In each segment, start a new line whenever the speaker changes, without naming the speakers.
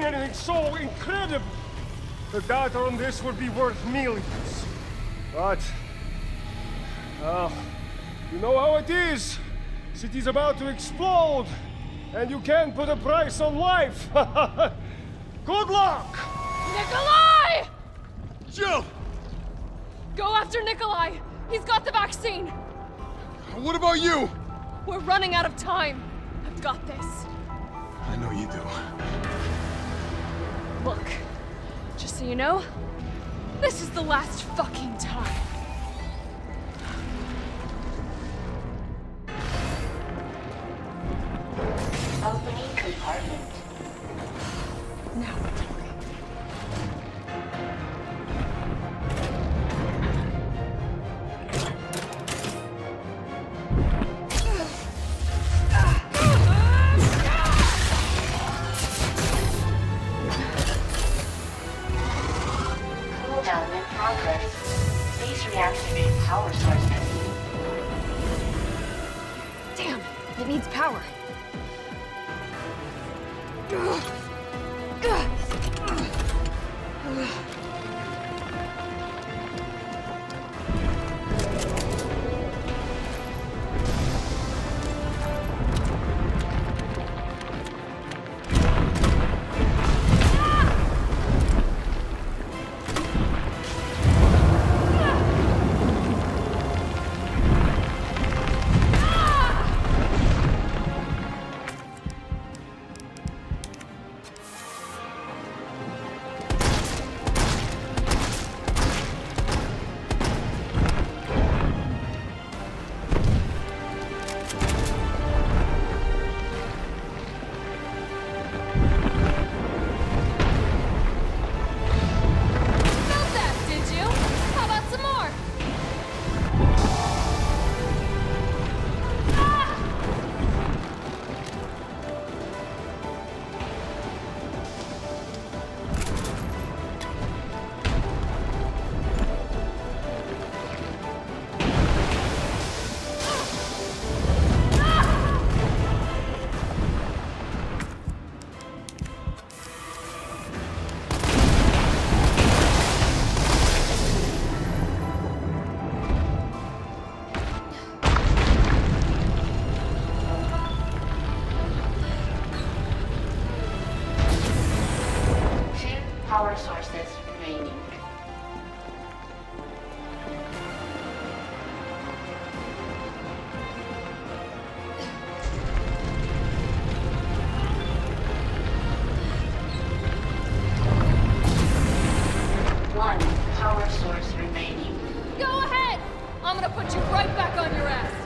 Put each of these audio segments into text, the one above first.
anything so incredible. The data on this would be worth millions. But, well, you know how it is. City's about to explode, and you can't put a price on life. Good luck!
Nikolai!
Jill!
Go after Nikolai! He's got the vaccine!
What about you?
We're running out of time. I've got this.
I know you do.
Look, just so you know, this is the last fucking time.
Opening compartment.
Now we're talking.
Cooldown in progress. Please reactivate power sources.
Damn, it needs power.
Power sources remaining. One power source remaining.
Go ahead! I'm gonna put you right back on your ass.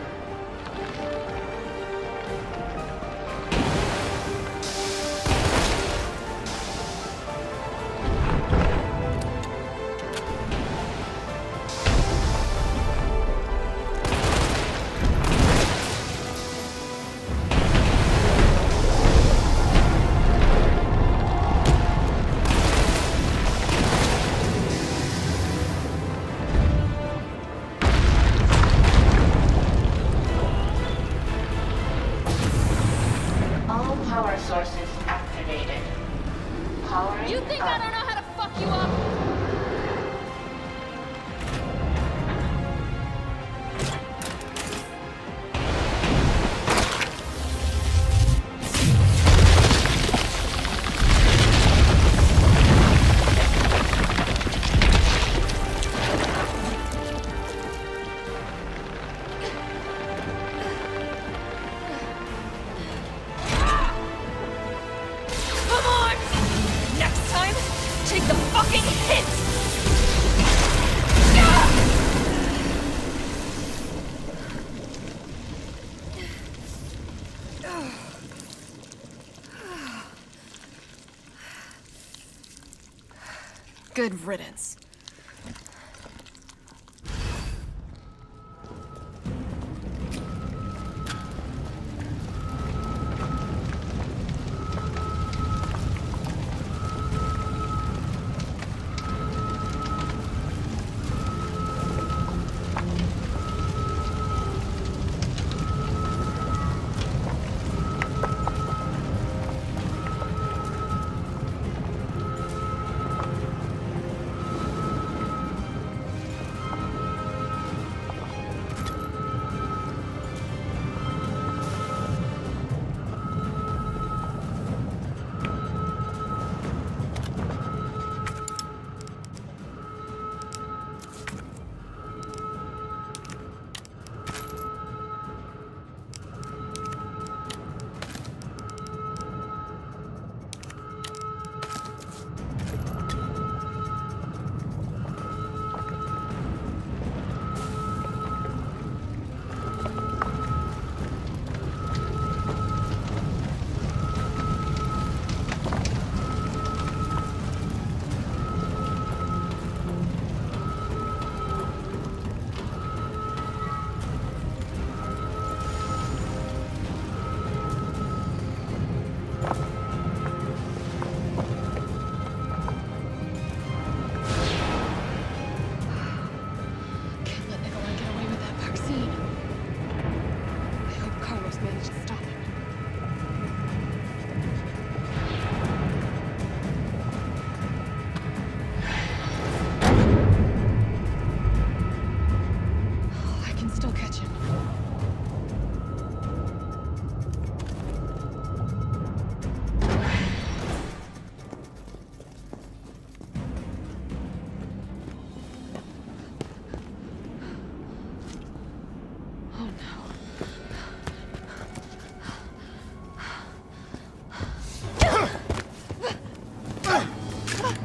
Power sources activated. Powering
You think
up.
I don't know how to fuck you up? Take the fucking hit! Good riddance.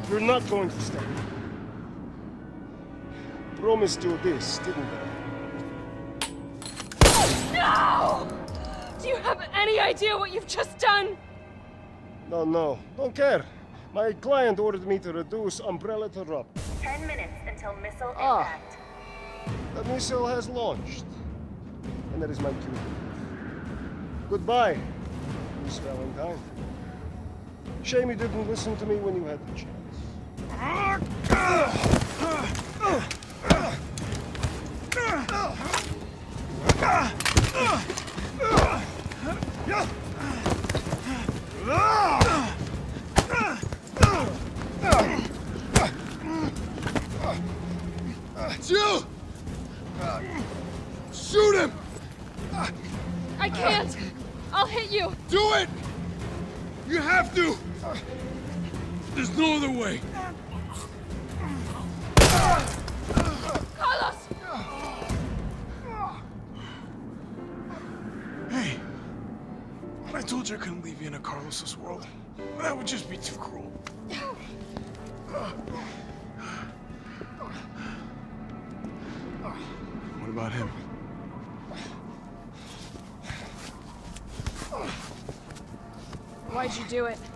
You're not going to stay. Promised you this, didn't I?
No! Do you have any idea what you've just done?
No. Don't care. My client ordered me to reduce Umbrella to rubble.
10 minutes until missile impact.
The missile has launched. And that is my cue. Goodbye, Miss Valentine. Shame you didn't listen to me when you had the chance.
Jill! Shoot him!
I can't! I'll hit you!
Do it! You have to! There's no other way.
Carlos!
Hey, when I told you I couldn't leave you in a Carlos's world, that would just be too cruel. What about him?
Why'd you do it?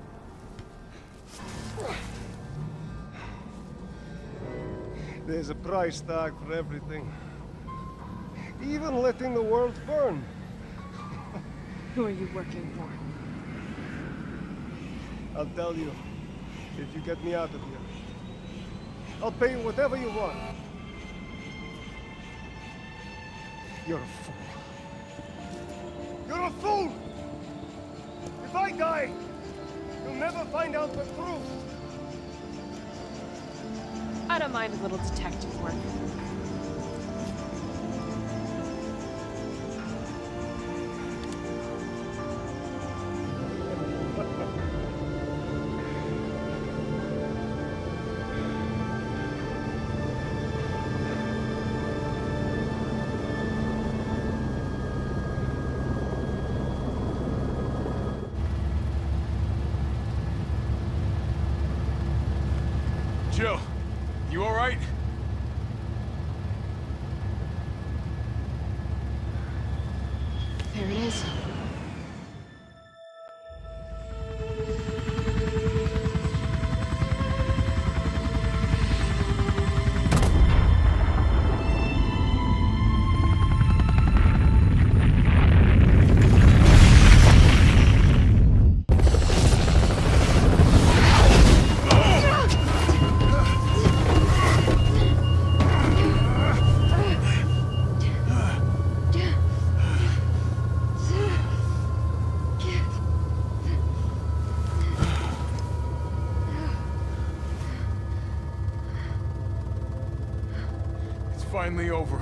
There's a price tag for everything. Even letting the world burn.
Who are you working for?
I'll tell you, if you get me out of here. I'll pay you whatever you want. You're a fool. You're a fool! If I die, you'll never find out the truth.
I don't mind a little detective work.
Jill, you all right?
There it is.
Finally over.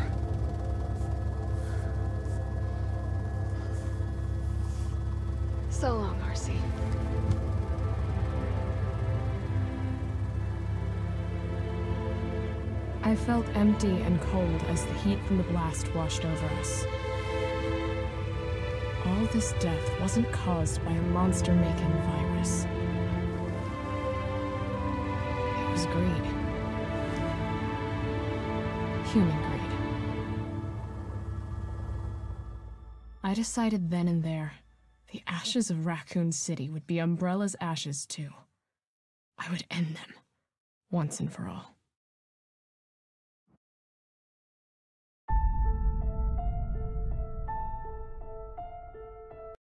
So long, RC.
I felt empty and cold as the heat from the blast washed over us. All this death wasn't caused by a monster-making virus. It was greed. Human greed. I decided then and there, the ashes of Raccoon City would be Umbrella's ashes too. I would end them, once and for all.